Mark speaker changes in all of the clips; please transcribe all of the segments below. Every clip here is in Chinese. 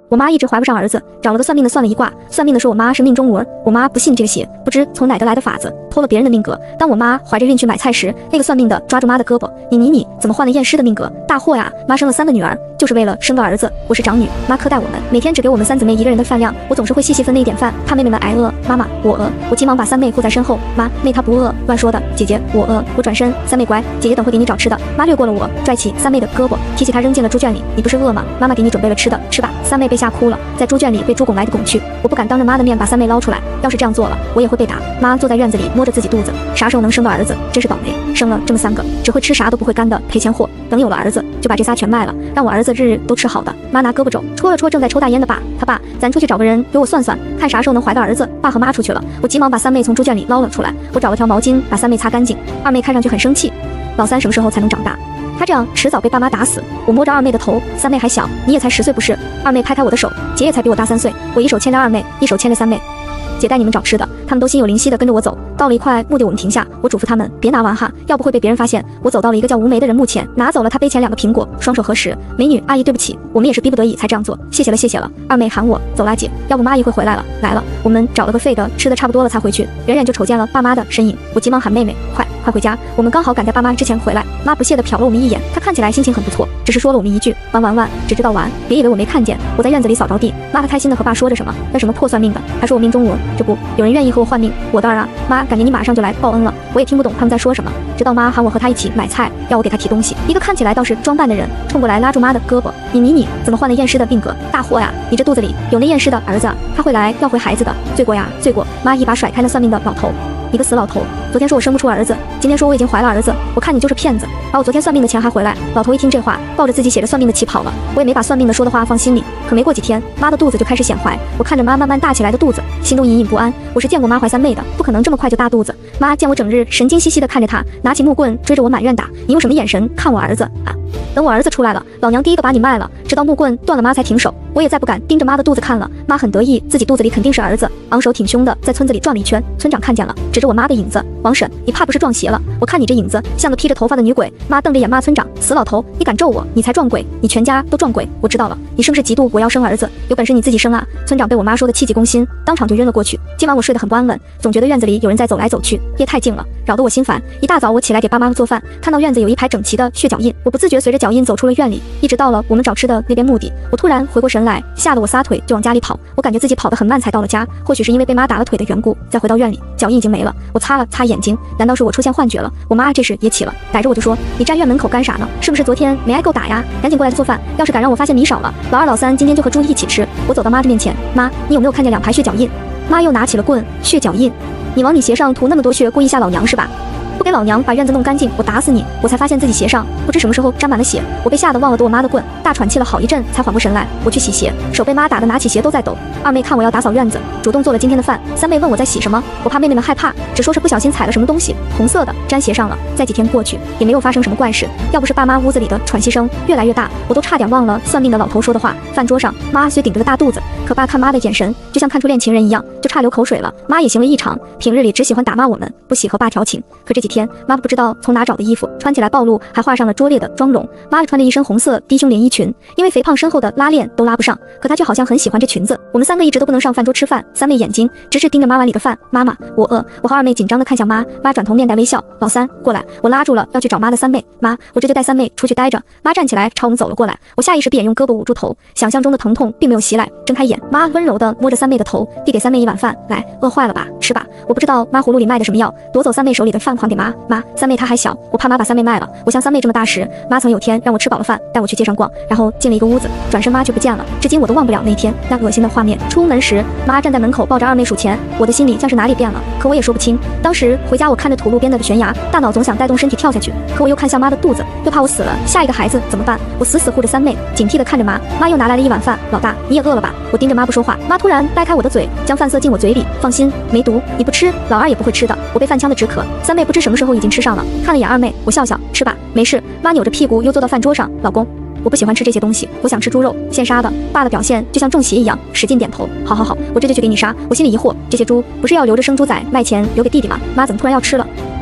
Speaker 1: 我妈一直怀不上儿子，找了个算命的算了一卦，算命的说我妈是命中无儿。我妈不信这个邪，不知从哪得来的法子，偷了别人的命格。当我妈怀着孕去买菜时，那个算命的抓住妈的胳膊，你怎么换了验尸的命格？大祸呀！妈生了3个女儿，就是为了生个儿子。我是长女，妈苛待我们，每天只给我们3姊妹1个人的饭量，我总是会细细分那一点饭，怕妹妹们挨饿。妈妈，我饿。我急忙把3妹护在身后，妈，妹她不饿，乱说的。姐姐，我饿。我转身，3妹乖，姐姐等会给你找吃的。妈掠过了我，拽起3妹的胳膊，提起她扔进了猪圈里。你不是饿吗？妈妈给你准备了吃的，吃吧。3妹被吓哭了，在猪圈里被猪拱来的拱去，我不敢当着妈的面把3妹捞出来，要是这样做了，我也会被打。妈坐在院子里摸着自己肚子，啥时候能生个儿子？真是倒霉，生了这么3个，只会吃啥都不会干的赔钱货。等有了儿子，就把这仨全卖了，让我儿子日日都吃好的。妈拿胳膊肘戳了戳正在抽大烟的爸，他爸，咱出去找个人给我算算，看啥时候能怀个儿子。爸和妈出去了，我急忙把3妹从猪圈里捞了出来，我找了条毛巾把3妹擦干净。2妹看上去很生气，老3什么时候才能长大？他这样迟早被爸妈打死。我摸着2妹的头，3妹还小，你也才10岁不是？2妹拍拍我的手，姐也才比我大3岁。我一手牵着2妹，一手牵着3妹。姐带你们找吃的，他们都心有灵犀的跟着我走。到了一块墓地，我们停下，我嘱咐他们别拿完哈，要不会被别人发现。我走到了一个叫吴梅的人墓前，拿走了他杯前2个苹果，双手合十。美女阿姨对不起，我们也是逼不得已才这样做，谢谢了谢谢了。2妹喊我走啦姐，要不妈一会回来了。来了，我们找了个废的，吃的差不多了才回去，远远就瞅见了爸妈的身影。我急忙喊妹妹快回家，我们刚好赶在爸妈之前回来。妈不屑地瞟了我们一眼，她看起来心情很不错，只是说了我们一句玩，只知道玩，别以为我没看见。我在院子里扫着地，妈还开心的和爸说着什么，那什么破算命的还说我命中无儿，这不有人愿意和我换命，我的儿啊，妈感觉你马上就来报恩了。我也听不懂他们在说什么，直到妈喊我和她一起买菜，要我给她提东西。一个看起来倒是装扮的人冲过来拉住妈的胳膊，你怎么换了验尸的命格？大祸呀！你这肚子里有那验尸的儿子，他会来要回孩子的，罪过呀罪过！妈一把甩开了算命的老头，你个死老头！昨天说我生不出儿子，今天说我已经怀了儿子，我看你就是骗子，把我昨天算命的钱还回来。老头一听这话，抱着自己写着算命的旗跑了。我也没把算命的说的话放心里。可没过几天，妈的肚子就开始显怀，我看着妈慢慢大起来的肚子，心中隐隐不安。我是见过妈怀3妹的，不可能这么快就大肚子。妈见我整日神经兮兮的看着她，拿起木棍追着我满院打。你用什么眼神看我儿子啊？等我儿子出来了，老娘第一个把你卖了，直到木棍断了妈才停手。我也再不敢盯着妈的肚子看了。妈很得意，自己肚子里肯定是儿子，昂首挺胸的在村子里转了一圈。村长看见了，指着我妈的影子，王婶，你怕不是撞邪了？我看你这影子像个披着头发的女鬼。妈瞪着眼骂村长，死老头，你敢咒我，你才撞鬼，你全家都撞鬼。我知道了，你是不是嫉妒我要生儿子？有本事你自己生啊！村长被我妈说的气急攻心，当场就晕了过去。今晚我睡得很不安稳，总觉得院子里有人在走来走去，夜太静了，扰得我心烦。一大早我起来给爸妈做饭，看到院子有一排整齐的血脚印，我不自觉随着脚印走出了院里，一直到了我们找吃的那边墓地。我突然回过神来，吓得我撒腿就往家里跑。我感觉自己跑得很慢才到了家，或许是因为被妈打了腿的缘故。再回到院里，脚印已经没了。我擦了擦眼睛，难道是我出现幻觉了？我妈这时也起了，逮着我就说，你站院门口干啥呢？是不是昨天没挨够打呀？赶紧过来做饭，要是敢让我发现米少了，老2老3今天就和猪一起吃。我走到妈的面前，妈，你有没有看见2排血脚印？妈又拿起了棍，血脚印，你往你鞋上涂那么多血，故意吓老娘是吧？不给老娘把院子弄干净，我打死你！我才发现自己鞋上不知什么时候沾满了血，我被吓得忘了夺我妈的棍，大喘气了好一阵才缓过神来。我去洗鞋，手被妈打得拿起鞋都在抖。2妹看我要打扫院子，主动做了今天的饭。3妹问我在洗什么，我怕妹妹们害怕，只说是不小心踩了什么东西，红色的沾鞋上了。再几天过去，也没有发生什么怪事，要不是爸妈屋子里的喘息声越来越大，我都差点忘了算命的老头说的话。饭桌上，妈虽顶着个大肚子，可爸看妈的眼神就像看出恋情人一样，就差流口水了。妈也行为异常，平日里只喜欢打骂我们，不喜和爸调情。可这几天，妈不知道从哪找的衣服，穿起来暴露，还画上了拙劣的妆容。妈穿着一身红色低胸连衣裙，因为肥胖身后的拉链都拉不上，可她却好像很喜欢这裙子。我们3个一直都不能上饭桌吃饭，3妹眼睛直直盯着妈碗里的饭。妈妈，我饿。我和2妹紧张地看向妈，妈转头面带微笑。老3过来，我拉住了要去找妈的3妹。妈，我这就带3妹出去待着。妈站起来朝我们走了过来，我下意识闭眼用胳膊捂住头，想象中的疼痛并没有袭来。睁开眼，妈温柔地摸着3妹的头，递给3妹一碗饭，来，饿坏了吧，吃吧。我不知道妈葫芦里卖的什么药，夺走3妹手里的饭还给妈。妈，3妹她还小，我怕妈把3妹卖了。我像3妹这么大时，妈曾有天让我吃饱了饭带我去街上逛，然后进了一个屋子，转身妈却不见了，至今我都忘不了那天那恶心的画面。出门时，妈站在门口抱着2妹数钱，我的心里像是哪里变了，可我也说不清。当时回家我看着土路边的悬崖，大脑总想带动身体跳下去，可我又看向妈的肚子，又怕我死了下一个孩子怎么办？我死死护着3妹，警惕地看着妈。妈又拿来了一碗饭，老大你也饿了吧？我盯着妈不说话，妈突然掰开我的嘴，将饭塞进我嘴里，放心没毒，你不吃老2也不会吃的。我被饭呛得止渴，3妹不知什么时候已经吃上了，看了眼2妹，我笑笑，吃吧，没事。妈扭着屁股又坐到饭桌上，老公，我不喜欢吃这些东西，我想吃猪肉，现杀的。爸的表现就像中邪一样，使劲点头，好好，我这就去给你杀。我心里疑惑，这些猪不是要留着生猪仔卖钱留给弟弟吗？妈怎么突然要吃了？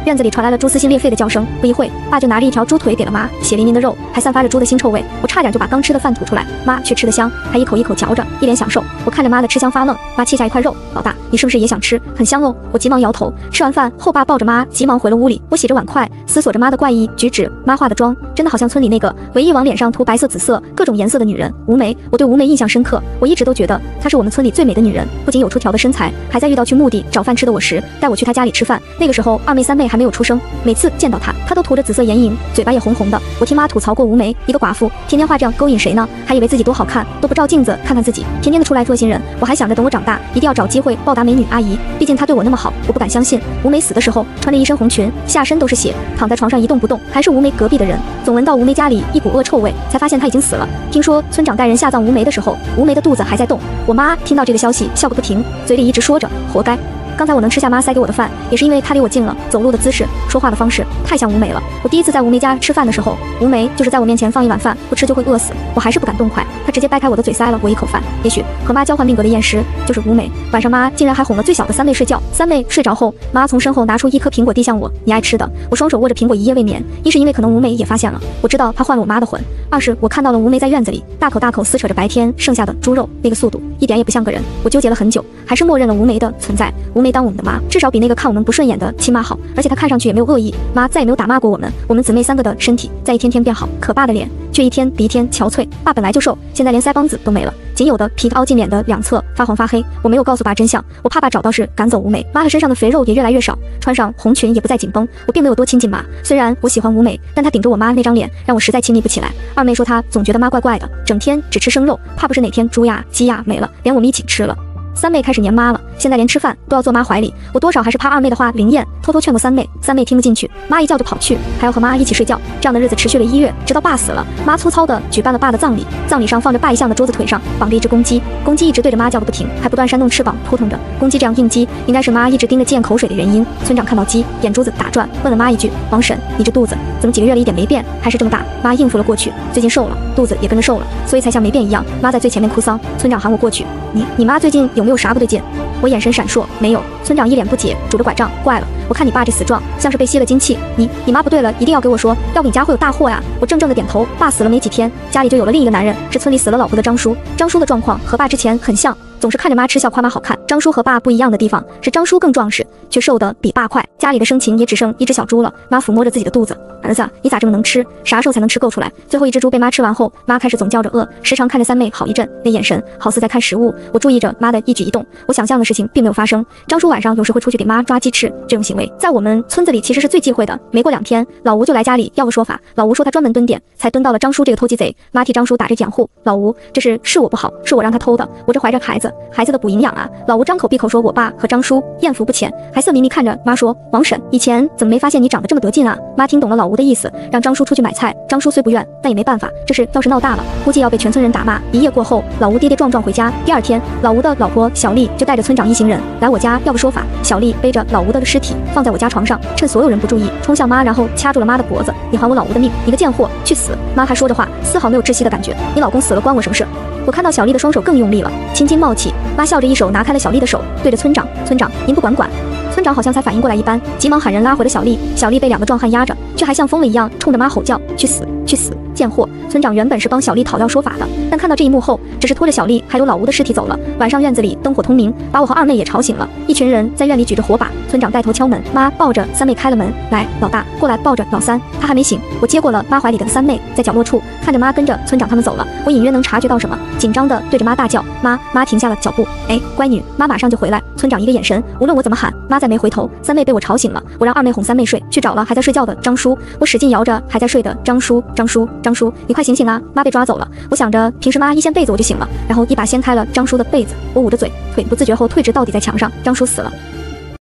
Speaker 1: 院子里传来了猪撕心裂肺的叫声。不一会，爸就拿着一条猪腿给了妈，血淋淋的肉还散发着猪的腥臭味，我差点就把刚吃的饭吐出来。妈却吃得香，还一口一口嚼着，一脸享受。我看着妈的吃相发愣，妈切下一块肉，老大，你是不是也想吃？很香哦。我急忙摇头。吃完饭后，爸抱着妈急忙回了屋里。我洗着碗筷，思索着妈的怪异举止。妈化的妆真的好像村里那个唯一往脸上涂白色、紫色各种颜色的女人吴梅。我对吴梅印象深刻，我一直都觉得她是我们村里最美的女人，不仅有出挑的身材，还在遇到去墓地找饭吃的我时带我去她家里吃饭。那个时候二妹三妹还没有出生，每次见到她，她都涂着紫色眼影，嘴巴也红红的。我听妈吐槽过吴梅，一个寡妇天天化这样勾引谁呢？还以为自己多好看，都不照镜子看看自己，天天的出来恶心人。我还想着等我长大一定要找机会报答美女阿姨，毕竟她对我那么好。我不敢相信吴梅死的时候穿着一身红裙，下身都是血，躺在床上一动不动，还是吴梅隔壁的人。总闻到吴梅家里一股恶臭味，才发现她已经死了。听说村长带人下葬吴梅的时候，吴梅的肚子还在动。我妈听到这个消息笑个不停，嘴里一直说着活该。刚才我能吃下妈塞给我的饭，也是因为她离我近了，走路的姿势、说话的方式太像吴梅了。我第一次在吴梅家吃饭的时候，吴梅就是在我面前放一碗饭，不吃就会饿死，我还是不敢动筷，她直接掰开我的嘴塞了我一口饭。也许和妈交换命格的验尸就是吴梅。晚上妈竟然还哄了最小的三妹睡觉。三妹睡着后，妈从身后拿出一颗苹果递向我，你爱吃的。我双手握着苹果一夜未眠，一是因为可能吴梅也发现了，我知道她换了我妈的魂；二是我看到了吴梅在院子里大口大口撕扯着白天剩下的猪肉，那个速度一点也不像个人。我纠结了很久，还是默认了吴梅的存在。吴梅当我们的妈，至少比那个看我们不顺眼的亲妈好，而且她看上去也没有恶意。妈再也没有打骂过我们，我们姊妹三个的身体在一天天变好，可爸的脸却一天比一天憔悴。爸本来就瘦，现在连腮帮子都没了，仅有的皮凹进脸的两侧发黄发黑。我没有告诉爸真相，我怕爸找到时赶走吴梅。妈的身上的肥肉也越来越少，穿上红裙也不再紧绷。我并没有多亲近妈，虽然我喜欢吴梅，但她顶着我妈那张脸让我实在亲密不起来。二妹说她总觉得妈怪怪的，整天只吃生肉，怕不是哪天猪呀鸡呀没了，连我们一起吃了。三妹开始黏妈了，现在连吃饭都要坐妈怀里。我多少还是怕二妹的话灵验，偷偷劝过三妹，三妹听不进去，妈一叫就跑去，还要和妈一起睡觉。这样的日子持续了1月，直到爸死了，妈粗糙的举办了爸的葬礼。葬礼上放着爸遗像的桌子腿上绑着一只公鸡，公鸡一直对着妈叫个不停，还不断扇动翅膀扑腾着。公鸡这样应激，应该是妈一直盯着咽口水的原因。村长看到鸡，眼珠子打转，问了妈一句：王婶，你这肚子怎么几个月了一点没变，还是这么大？妈应付了过去，最近瘦了，肚子也跟着瘦了，所以才像没变一样。妈在最前面哭丧，村长喊我过去，你妈最近有没有啥不对劲？我眼神闪烁，没有。村长一脸不解，拄着拐杖，怪了，我看你爸这死状，像是被吸了精气。你妈不对了，一定要给我说，要不你家会有大祸呀！我怔怔的点头。爸死了没几天，家里就有了另一个男人，是村里死了老婆的张叔。张叔的状况和爸之前很像，总是看着妈吃笑夸妈好看。张叔和爸不一样的地方是张叔更壮实，却瘦得比爸快。家里的生禽也只剩一只小猪了。妈抚摸着自己的肚子，儿子，你咋这么能吃？啥时候才能吃够出来？最后一只猪被妈吃完后，妈开始总叫着饿，时常看着三妹好一阵，那眼神好似在看食物。我注意着妈的一举一动，我想象的事情并没有发生。张叔晚上有时会出去给妈抓鸡翅，这种行为在我们村子里其实是最忌讳的。没过2天，老吴就来家里要个说法。老吴说他专门蹲点，才蹲到了张叔这个偷鸡贼。妈替张叔打着掩护，老吴，这是我不好，是我让他偷的，我这怀着孩子的补营养啊。老吴张口闭口说我爸和张叔艳福不浅，还色迷迷看着妈说，王婶，以前怎么没发现你长得这么得劲啊？妈听懂了老吴的意思，让张叔出去买菜。张叔虽不愿，但也没办法，这事要是闹大了，估计要被全村人打骂。一夜过后，老吴跌跌撞撞回家。第2天，老吴的老婆小丽就带着村长一行人来我家要个说法。小丽背着老吴的尸体放在我家床上，趁所有人不注意，冲向妈，然后掐住了妈的脖子。你还我老吴的命，你个贱货，去死！妈还说着话，丝毫没有窒息的感觉。你老公死了关我什么事？我看到小丽的双手更用力了，青筋冒起。妈笑着一手拿开了小丽的手，对着村长，村长您不管。村长好像才反应过来一般，急忙喊人拉回了小丽。小丽被2个壮汉压着，却还像疯了一样冲着妈吼叫，去死去死，贱货！村长原本是帮小丽讨要说法的，但看到这一幕后，只是拖着小丽还有老吴的尸体走了。晚上院子里灯火通明，把我和二妹也吵醒了。一群人在院里举着火把，村长带头敲门，妈抱着三妹开了门，来，老大过来抱着老三。他还没醒，我接过了妈怀里的三妹，在角落处看着妈跟着村长他们走了，我隐约能察觉到什么，紧张的对着妈大叫，妈停下了脚步，哎，乖女，妈马上就回来。村长一个眼神，无论我怎么喊，妈再没回头。三妹被我吵醒了，我让二妹哄三妹睡，去找了还在睡觉的张叔，我使劲摇着还在睡的张叔，你快醒醒啊，妈被抓走了。我想着平时妈一掀被子我就醒了，然后一把掀开了张叔的被子，我捂着嘴，腿不自觉后退直到底在墙上。张叔死了，